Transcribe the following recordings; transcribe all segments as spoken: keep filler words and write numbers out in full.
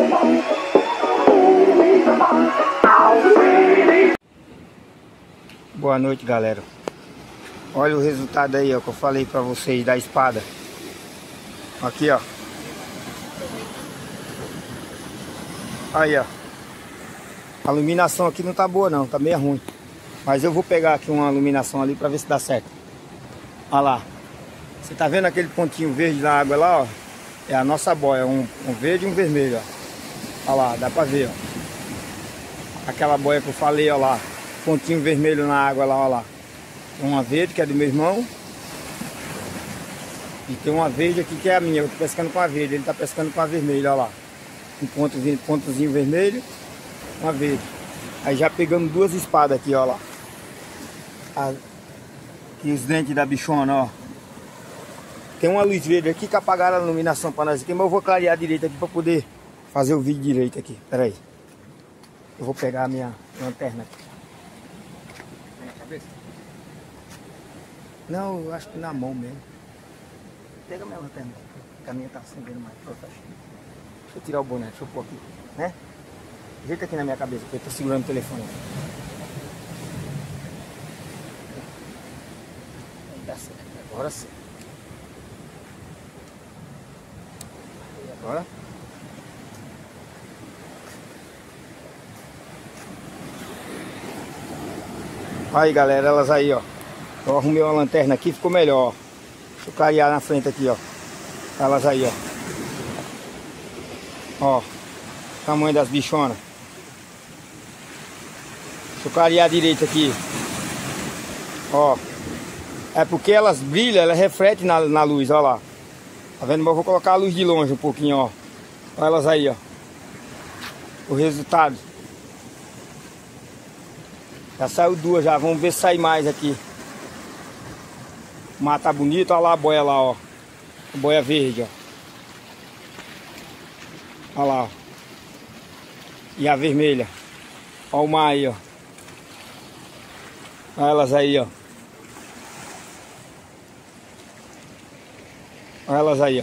Boa noite, galera. Olha o resultado aí, ó, que eu falei pra vocês da espada. Aqui, ó. Aí, ó. A iluminação aqui não tá boa não, tá meio ruim. Mas eu vou pegar aqui uma iluminação ali pra ver se dá certo. Olha lá. Você tá vendo aquele pontinho verde na água lá, ó? É a nossa boia, um, um verde e um vermelho, ó. Olha lá, dá pra ver, ó. Aquela boia que eu falei, ó lá. Pontinho vermelho na água lá, ó lá. Tem uma verde que é do meu irmão. E tem uma verde aqui que é a minha. Eu tô pescando com a verde, ele tá pescando com a vermelha, ó lá. Um pontozinho, pontozinho vermelho, uma verde. Aí já pegamos duas espadas aqui, ó lá. Aqui os dentes da bichona, ó. Tem uma luz verde aqui que apagaram a iluminação pra nós aqui, mas eu vou clarear direito aqui pra poder fazer o vídeo direito aqui. Pera aí. Eu vou pegar a minha lanterna aqui. Na cabeça? Não, eu acho que na mão mesmo. Pega a minha lanterna, porque a minha tá acendendo mais. Pô, tá cheio. Deixa eu tirar o boné, deixa eu pôr aqui, né? Ajeita aqui na minha cabeça, porque eu tô segurando o telefone. Aí dá certo, agora sim. E agora? Aí, galera, elas aí, ó. Eu arrumei uma lanterna aqui, ficou melhor, ó. Deixa eu clarear na frente aqui, ó. Elas aí, ó. Ó. Tamanho das bichonas. Deixa eu clarear direito aqui. Ó. É porque elas brilham, elas refletem na, na luz, ó lá. Tá vendo? Mas eu vou colocar a luz de longe um pouquinho, ó. Olha elas aí, ó. O resultado. Já saiu duas já, vamos ver se sai mais aqui. O mar tá bonito, olha lá a boia lá, ó. A boia verde, ó. Olha lá, ó. E a vermelha. Olha o mar aí, ó. Olha elas aí, ó. Olha elas aí, ó.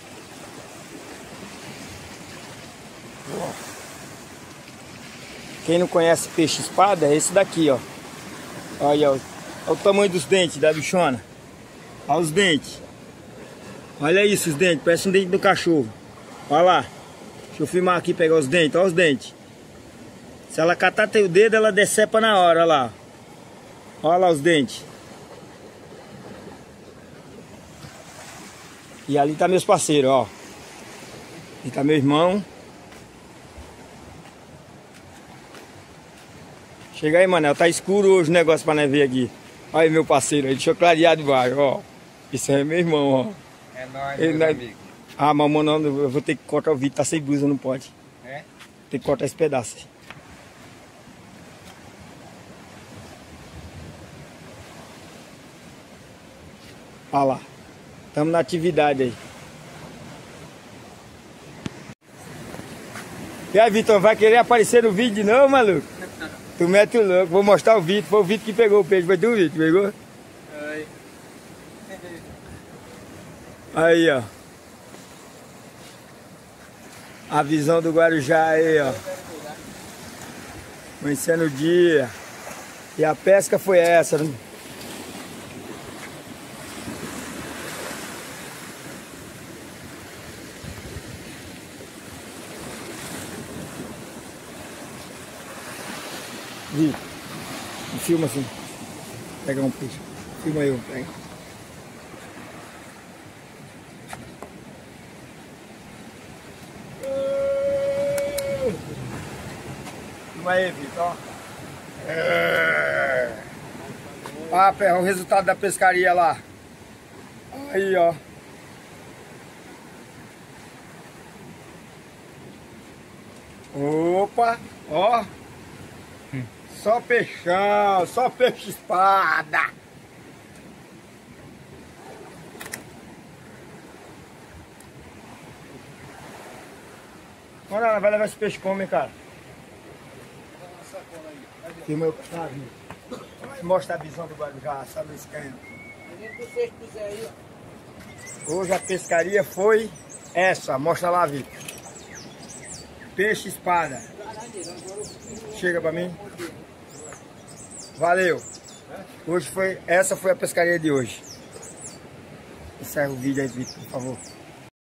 Quem não conhece peixe espada é esse daqui, ó. Olha, ó. Olha o tamanho dos dentes da bichona. Olha os dentes. Olha isso, os dentes. Parece um dente do cachorro. Olha lá. Deixa eu filmar aqui, pegar os dentes. Olha os dentes. Se ela catar teu dedo, ela decepa na hora. Olha lá. Olha lá os dentes. E ali tá meus parceiros, ó. Ali tá meu irmão. Chega aí, Manel. Tá escuro hoje o negócio pra nós ver aqui. Olha aí meu parceiro aí. Deixa eu clarear de baixo, ó. Isso aí é meu irmão, ó. É nóis, Ele meu não... amigo. Ah, mamãe, não, eu vou ter que cortar o vídeo, tá sem blusa, não pode. É? Tem que cortar esse pedaço. Olha lá. Estamos na atividade aí. E aí, Vitor, vai querer aparecer no vídeo de novo, maluco? Tu mete o louco, vou mostrar o Vitor. Foi o Vitor que pegou o peixe, foi tu, Vitor? Pegou? Oi. Aí, ó. A visão do Guarujá aí, ó. Amanhecendo o dia. E a pesca foi essa, né? Vi. Filma assim. Pega um peixe. Filma aí, pega. Filma aí, Vitor. É. Ah, pé, o resultado da pescaria lá. Aí, ó. Opa, ó. Só peixão, só peixe espada. Olha, vai levar esse peixe como, hein, cara? Filma eu, tá, mostra a visão do Guarujá, sabe esse canhão. Hoje a pescaria foi essa, mostra lá, Vitor. Peixe espada. Chega pra mim. Valeu. Hoje foi, essa foi a pescaria de hoje. Encerra o vídeo aí, Vitor, por favor.